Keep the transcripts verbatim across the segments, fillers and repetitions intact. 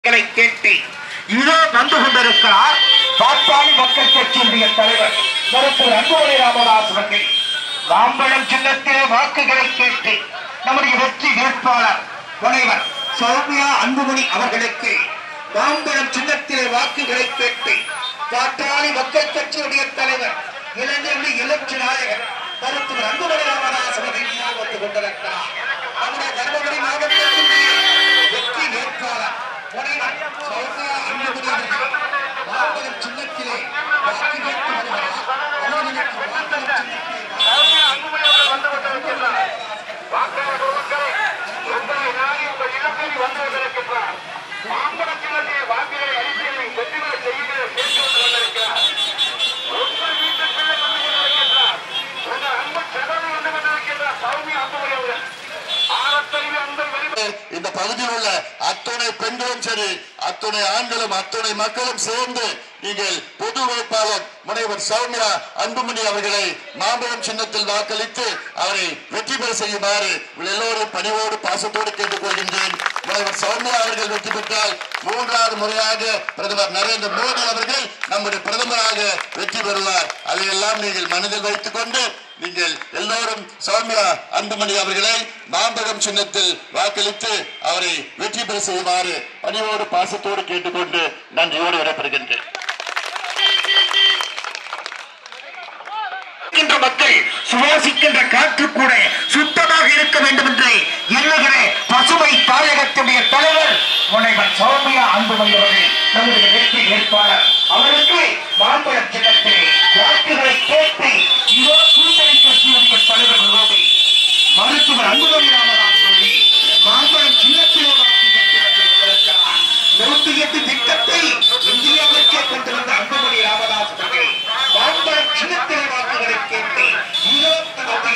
கேட்டு இதோ வந்து கொண்டிருக்கிறார் பாட்டாளி மக்கள் கட்சியினுடைய தலைவர் மருத்துவர் அன்புமணி ராமதாஸ் அவர்கள். மாம்பழம் சின்னத்திலே வாக்குகளை கேட்டு நம்முடைய வெற்றி வேட்பாளர் முனைவர் சௌமியா அன்புமணி அவர்களுக்கு மாம்பழம் சின்னத்திலே வாக்குகளை கேட்டு பாட்டாளி மக்கள் கட்சியுடைய தலைவர் இளைஞர்கள் இலட்சி நாயகர் மருத்துவர் அன்புமணி ராமதாஸ் அவர்கள் வந்து கொண்டிருக்கிறார். நம்முடைய தர்மபுரி மாவட்டத்தினுடைய வெற்றி வேட்பாளர் முனைவர் சௌமியா அன்புமணி அவர்கள் மாம்பழம் சின்னத்திலே வாக்கு கேட்டு வருகிறார். அவர்களுக்கு மாம்பழம் சின்னத்திலே இந்த பகுதியில் உள்ள அத்துணை பெண்களும் சரி அத்துணை ஆண்களும் அத்துணை மக்களும் சேர்ந்து நீங்கள் பொது வேட்பாளர் முனைவர் சௌமியா அன்புமணி அவர்களை மாம்பழம் சின்னத்தில் வாக்களித்து அவரை வெற்றி பெற செய்யுமாறு எல்லோரும் பணிவோடு பாசத்தோடு கேட்டுக் கொள்கின்றேன். முனைவர் சௌமியா அவர்கள் வெற்றி பெற்றால் மூன்றாவது முறையாக பிரதமர் நரேந்திர மோடி அவர்கள் நம்முடைய பிரதமராக வெற்றி பெறுவார். அதையெல்லாம் நீங்கள் மனதில் வைத்துக் கொண்டு நீங்கள் எல்லோரும் சௌமியா அன்புமணி அவர்களை மாம்பழம் சின்னத்தில் வாக்களித்து அவரை வெற்றி பெற செய்யுமாறு பணிவோடு பாசத்தோடு கேட்டுக்கொண்டு நன்றியோடு விடைபெறுகின்றேன். மக்கள் சுவாசிக்கின்ற காற்று கூட சுத்தமாக இருக்க வேண்டும் என்று எண்ணுகிற பசுமை தாயகத்துடைய தலைவர் முனைவர் சௌமியா அன்புமணி அவர்கள் நம்முடைய வெற்றி வேட்பாளர் அவருக்கு மாம்பழம் சின்னத்திலே வாக்குகளை கேட்டு இதோ கூட்டணி கட்சியுடைய தலைவர்களோடு மருத்துவர் அன்புமணி ராமதாஸ் சொல்லி மாம்பழம் சின்னத்திலே வாக்கு கேட்டு நூத்தி எட்டு திட்டத்தை இந்தியாவிற்கே கொண்டு வந்த அன்புமணி ராமதாஸ் அவர்கள் மாம்பழம் சின்னத்திலே வாக்குகளை கேட்டு இதோ தன்னுடைய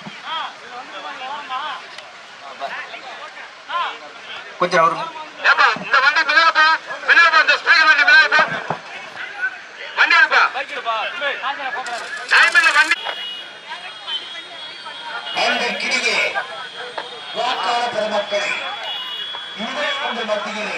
கொஞ்சம் அவரு அன்றைக்கிடையே வாக்காளர் பெருமக்களை இதற்கு மத்தியிலே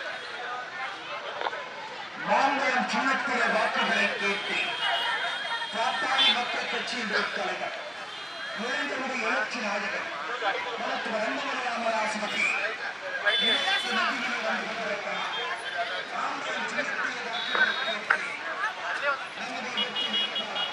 மாம்பழம் சின்னத்திலே வாக்குகளை கேட்டு பாட்டாளி மக்கள் கட்சியின் தலைவர் இளைஞருடைய எழுச்சி நாயகர் மருத்துவர் அன்புமணி ராமதாஸ் அவர்கள் இதற்கு மத்தியிலே வந்து கொண்டிருக்கிறார். மாம்பழம் சின்னத்திலே வாக்குகளை கேட்டு நம்முடைய வெற்றி வேட்பாளர்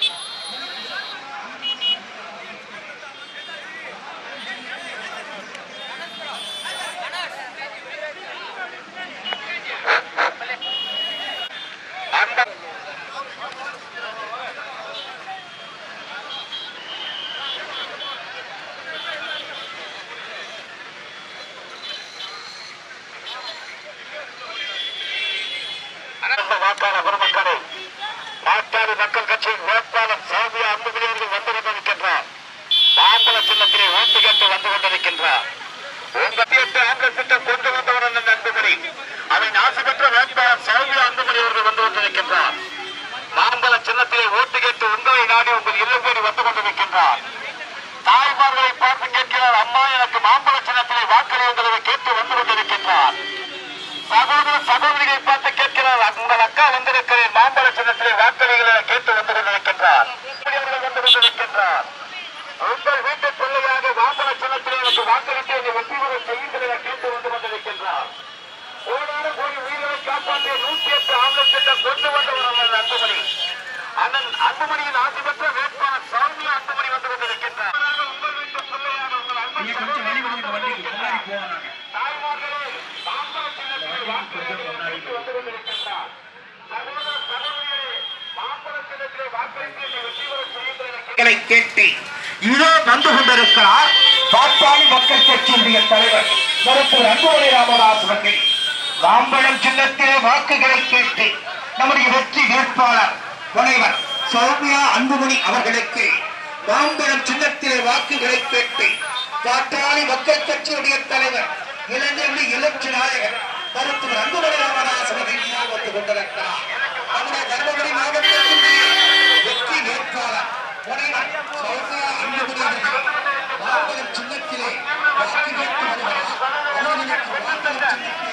வாக்காளர் பெருமக்களை பாட்டாளி மக்கள் கட்சியின் வேட்பாளர் சௌமியா அன்புமணி அவர்கள் வந்து கொண்டிருக்கின்றார். மாம்பழ சின்னத்திலே ஓட்டு கேட்டு வந்து கொண்டிருக்கின்றார். உங்கள் எட்டு ஆண்கள் திட்டம் கொண்டு வந்தவர் அன்புமணி, அதை நாசு பெற்ற வேட்பாளர் சௌமியா அன்புமணி அவர்கள் வந்து கொண்டிருக்கின்றார். மாம்பழ சின்னத்திலே ஓட்டு கேட்டு உங்களை நாடி உங்கள் இல்லம் தேடி வந்து கொண்டிருக்கின்றார். தாய்மார்களை பார்த்து கேட்கிறார், அம்மா எனக்கு மாம்பழ சின்னத்திலே வாக்களியுங்களை கேட்டு வந்து கொண்டிருக்கின்றார். சகோதர சகோதரிகளை பார்த்து கேட்கிறார், உங்கள் அக்கா வந்திருக்கிறேன் மாம்பழ சின்னத்திலே வாக்களிகளை கேட்டு வந்து கொண்டிருக்கின்றார். வந்து கொண்டிருக்கின்றார். உங்கள் வீட்டு பிள்ளையாக மாம்பழ சின்னத்திலே எனக்கு வாக்களித்து என்னை வெற்றி பெற செய்யுங்களை கேட்டு வந்து கொண்டிருக்கின்றார். கோடான கோடி உயிர்களை காப்பாற்றிய நூற்றி எட்டு ஆம்பளை திட்டம் கொண்டு வந்தவர் அண்ணன் அன்புமணி. அண்ணன் அன்புமணியின் ஆட்சி பெற்ற வேட்பாளர் சௌமியா அன்புமணி வந்து கொண்டிருக்கின்றார். உங்கள் வீட்டு பிள்ளையாக உங்கள் அன்பு தாய்மார்களே மாம்பழ சின்னத்திலே வாக்களித்து வந்து கொண்டிருக்கின்றார். சகோதர சகோதரிகளே மாம்பழ சின்னத்திலே வாக்களித்து என்னை வெற்றி பெற செய்யுங்களை கேட்டு இதோ வந்து கொண்டிருக்கிறார் பாட்டாளி மக்கள் கட்சியினுடைய தலைவர் மருத்துவர் அன்புமணி ராமதாஸ் அவர்கள். மாம்பழம் சின்னத்திலே வாக்குகளை கேட்டு நம்முடைய வெற்றி வேட்பாளர் முனைவர் சௌமியா அன்புமணி அவர்களுக்கு மாம்பழம் சின்னத்திலே வாக்குகளை கேட்டு பாட்டாளி மக்கள் கட்சியுடைய தலைவர் இளைஞருடைய எழுச்சி நாயகர் மருத்துவர் அன்புமணி ராமதாஸ் அவர்கள் வந்து கொண்டிருக்கிறார். நம்முடைய தர்மபுரி மாவட்டத்தினுடைய வெற்றி வேட்பாளர் முனைவர் சௌமியா அன்புமணி அவர்கள் மாம்பழம் சின்னத்திலே வாக்கு கேட்டு வருகிறார். அவர்களுக்கு மாம்பழம் சின்னத்திலே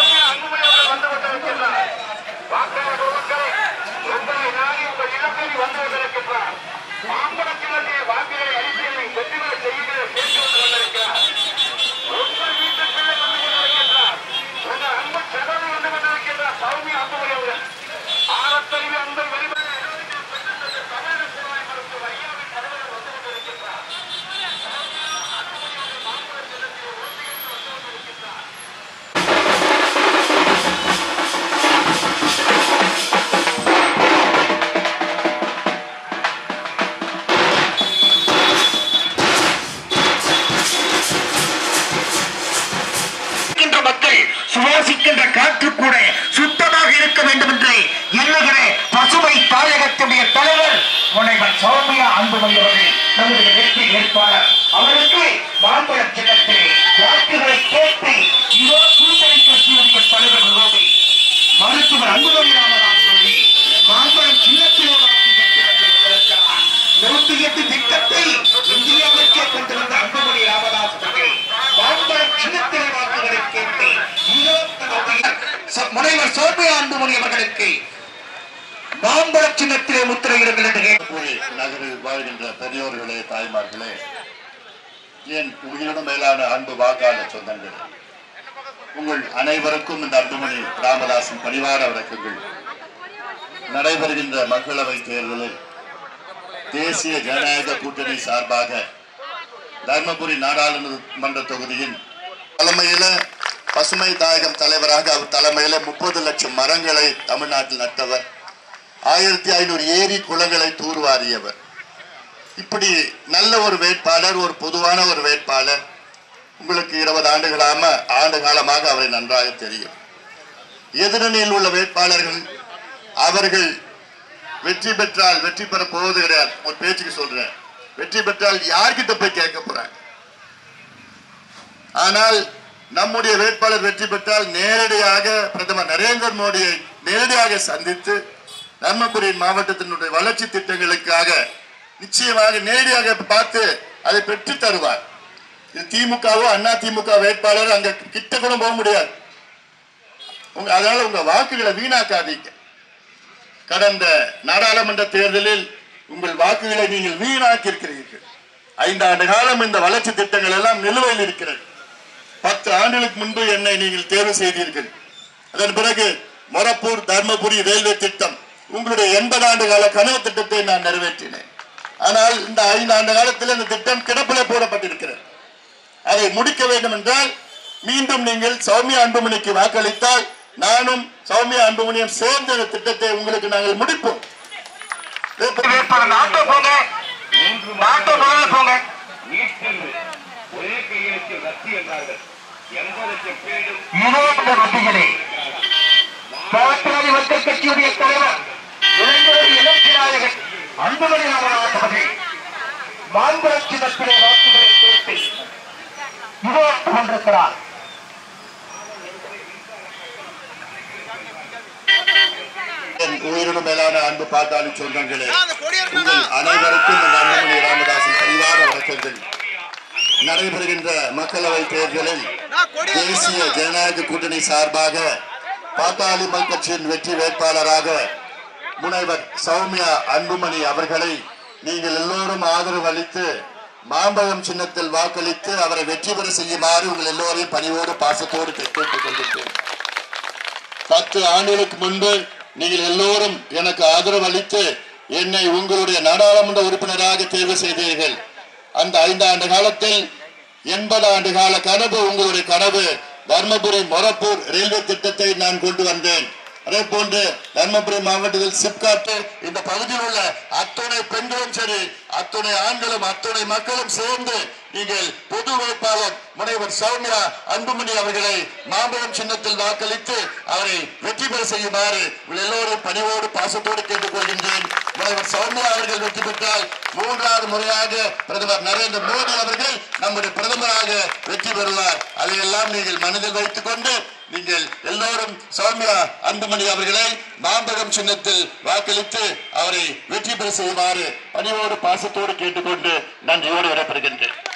சுவாசிக்கின்ற காற்று கூட சுத்தமாக இருக்க வேண்டும் என்று எண்ணுகிற பசுமை தாயகத்துடைய தலைவர் முனைவர் சௌமியா அன்புமணி அவர்கள் நம்முடைய வெற்றி வேட்பாளர் அவருக்கு மாம்பழ சின்னத்திலே வாக்குகளை கேட்டு இதோ கூட்டணி கட்சியுடைய தலைவர்களோடு மருத்துவர் அன்புமணி ராமதாஸ் சொல்லி மாம்பழம் சின்னத்திலே வாக்கு கேட்டு வந்திருக்கிறார். நூற்றி எட்டு திட்டத்தை இந்தியாவிற்கே கொண்டு வந்த அன்புமணி ராமதாஸ் அவர்கள் மாம்பழம் சின்னத்திலே வாக்குகளை கேட்டு முனைவர் சௌமியா அன்புமணி அவர்களுக்கு மாம்பழ சின்னத்திலே முத்திரையிடுங்கள் என்று நகரில் வாழ்கின்ற பெரியோர்களே, தாய்மார்களே, என் உயிரினும் மேலான அன்பு வாக்காளர் சொந்தங்கள், உங்கள் அனைவருக்கும் இந்த அன்புமணி ராமதாசின் பணிவான வணக்கங்கள். நடைபெறுகின்ற மக்களவை தேர்தலில் தேசிய ஜனநாயக கூட்டணி சார்பாக தர்மபுரி நாடாளுமன்ற தொகுதியின் தலைமையில பசுமை தாயகம் தலைவராக அவர் தலைமையில முப்பது லட்சம் மரங்களை தமிழ்நாட்டில் நட்டவர். ஆயிரத்தி ஐநூறு ஏரி குளங்களை தூர்வாரியவர். இப்படி நல்ல ஒரு வேட்பாளர், ஒரு பொதுவான ஒரு வேட்பாளர். உங்களுக்கு இருபது ஆண்டுகளாம ஆண்டு காலமாக அவரை நன்றாக தெரியும். எதிரணியில் உள்ள வேட்பாளர்கள் அவர்கள் வெற்றி பெற்றால் வெற்றி பெற போவது கிடையாது. ஒரு பேச்சுக்கு சொல்றேன், வெற்றி பெற்றால் யார்கிட்ட போய் கேட்க போறாங்க. ஆனால் நம்முடைய வேட்பாளர் வெற்றி பெற்றால் நேரடியாக பிரதமர் நரேந்திர மோடியை நேரடியாக சந்தித்து தர்மபுரி மாவட்டத்தினுடைய வளர்ச்சி திட்டங்களுக்காக நிச்சயமாக நேரடியாக பார்த்து அதை பெற்று தருவார். இது திமுகவோ அண்ணா திமுக வேட்பாளர் அங்க கிட்ட கூட போக முடியாது. உங்க அதனால உங்க வாக்குகளை வீணாக்காதீங்க. கடந்த நாடாளுமன்ற தேர்தலில் உங்கள் வாக்குகளை நீங்கள் வீணாக்கி இருக்கிறீர்கள். ஐந்தாண்டு காலம் இந்த வளர்ச்சி திட்டங்கள் எல்லாம் நிலுவையில் இருக்கிறது. பத்து ஆண்டுகளுக்கு முன்பு என்னை நீங்கள் தேர்வு செய்தீர்கள். அதன் பிறகு மொரப்பூர் தர்மபுரி ரயில்வே திட்டம், உங்களுடைய எண்பது ஆண்டு கால கனவு திட்டத்தை நான் நிறைவேற்றினேன். ஆனால் இந்த ஐந்து ஆண்டு காலத்தில் இந்த திட்டம் கிடப்பிலே போடப்பட்டிருக்கிறது. அதை முடிக்க வேண்டும் என்றால் மீண்டும் நீங்கள் சௌமியா அன்புமணிக்கு வாக்களித்தால் நானும் சௌமியா அன்புமணியும் சேர்ந்த இந்த திட்டத்தை உங்களுக்கு நாங்கள் முடிப்போம். ஒரே கையெழுத்தில் ரத்து என்றார்கள். எண்பது லட்சம் பேரும் இருபது ரத்திகளே பாட்டாளி மக்கள் கட்சியுடைய தலைவர் இளைஞர் இலட்சி நாயகன் அன்புமணி ராமதாஸ் அவர்கள் மாம்பழம் சின்னத்திலே வாக்குகளை கேட்டு இதோ கொண்டிருக்கிறார். உயிரினும் மேலான அன்பு பாட்டாளி சொந்தங்களே, உங்கள் அனைவருக்கும் இந்த அன்புமணி ராமதாஸின் பரிவார வணக்கங்கள். நடைபெறுகின்ற மக்களவை தேர்தலில் தேசிய ஜனநாயக கூட்டணி சார்பாக பாட்டாளி மக்கள் கட்சியின் வெற்றி வேட்பாளராக முனைவர் சௌமியா அன்புமணி அவர்களை நீங்கள் எல்லோரும் ஆதரவு அளித்து மாம்பழம் சின்னத்தில் வாக்களித்து அவரை வெற்றி பெற செய்யுமாறு உங்கள் எல்லோரையும் பணிவோடு பாசத்தோடு கேட்டுக் கொண்டிருக்கிறேன். பத்து ஆண்டுகளுக்கு முன்பு நீங்கள் எல்லோரும் எனக்கு ஆதரவு அளித்து என்னை உங்களுடைய நாடாளுமன்ற உறுப்பினராக தேர்வு செய்தீர்கள். அந்த ஐந்து ஆண்டு காலத்தில் எண்பது ஆண்டு கால கனவு உங்களுடைய கனவு. தர்மபுரி மொரப்பூர் ரயில்வே திட்டத்தை நான் கொண்டு வந்தேன். அதே போன்று தர்மபுரி மாவட்டத்தில் சிப்காட் இந்த பகுதியில் உள்ள அத்துணை பெண்களும் சரி, அத்துணை ஆண்களும் அத்துணை மக்களும் சேர்ந்து நீங்கள் பொது வேட்பாளர் முனைவர் சௌமியா அன்புமணி அவர்களை மாம்பழம் சின்னத்தில் வாக்களித்து அவரை வெற்றி பெற செய்யுமாறு எல்லோரும் பணிவோடு பாசத்தோடு கேட்டுக் கொள்கின்றேன். முனைவர் சௌமியா அவர்கள் வெற்றி பெற்றால் மூன்றாவது முறையாக பிரதமர் நரேந்திர மோடி அவர்கள் நம்முடைய பிரதமராக வெற்றி பெறுவார். அதையெல்லாம் நீங்கள் மனதில் வைத்துக் கொண்டு நீங்கள் எல்லோரும் சௌமியா அன்புமணி அவர்களை மாம்பழம் சின்னத்தில் வாக்களித்து அவரை வெற்றி பெற செய்யுமாறு பணிவோடு பாசத்தோடு கேட்டுக்கொண்டு நன்றியோடு விடைபெறுகின்றேன்.